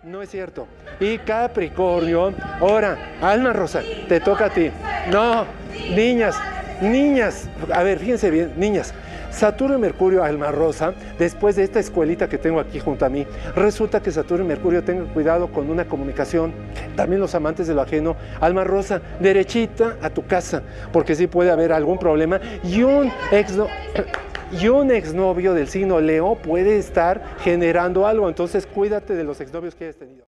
No es cierto. Y Capricornio, ahora, Alma Rosa, te toca a ti. No, niñas, niñas, a ver, fíjense bien, niñas. Saturno y Mercurio, Alma Rosa, después de esta escuelita que tengo aquí junto a mí, resulta que Saturno y Mercurio tengan cuidado con una comunicación. También los amantes de lo ajeno, Alma Rosa, derechita a tu casa, porque sí puede haber algún problema. Y un exnovio del signo Leo puede estar generando algo, entonces cuídate de los exnovios que hayas tenido.